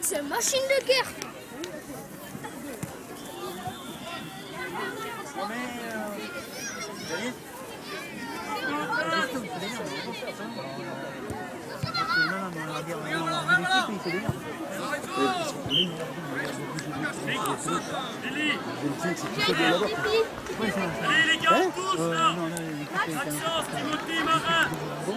C'est une machine de guerre. Allez les gars, tous là. Maxence, Timothy, Marin.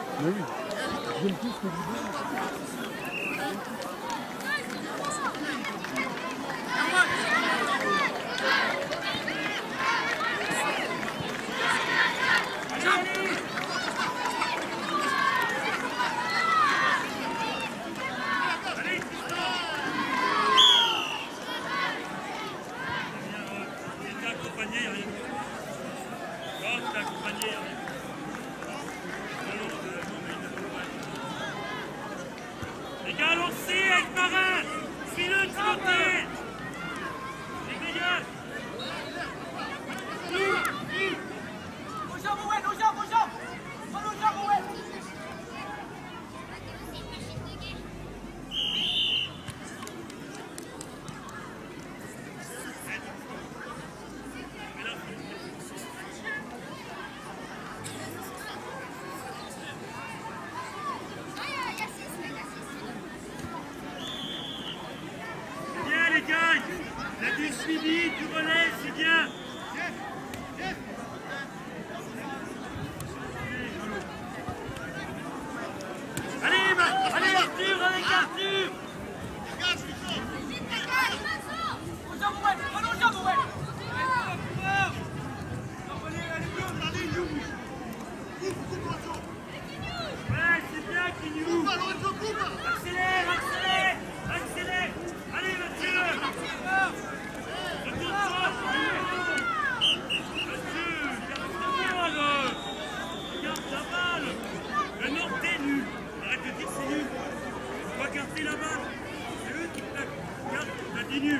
Les gars, lancez avec Marin. Suis-le, Timothée. Les gars. Il y a du suivi, du relais, c'est bien. Allez Arthur, avec Arthur. Ouais, c'est bien Kignou. Accélère. Allez Mathieu. Regarde la balle. Le Nord est nul. Arrête de dire c'est nul. On va garder la balle. C'est eux qui plaquent. Regarde, t'as dit nul.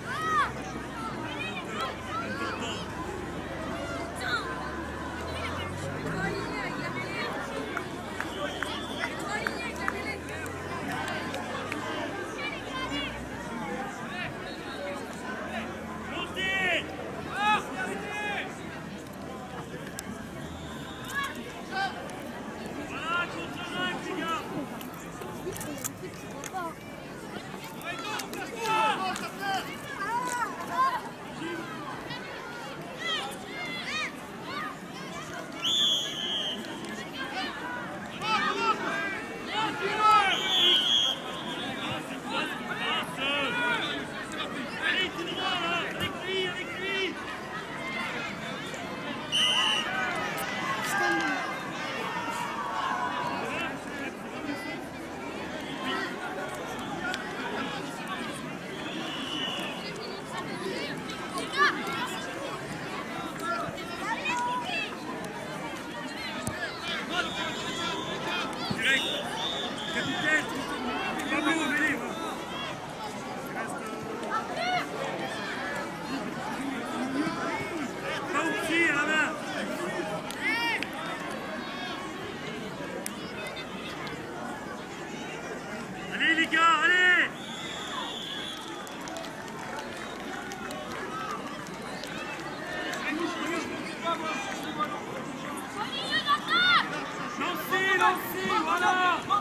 Allez les gars, allez! Lancez, voilà!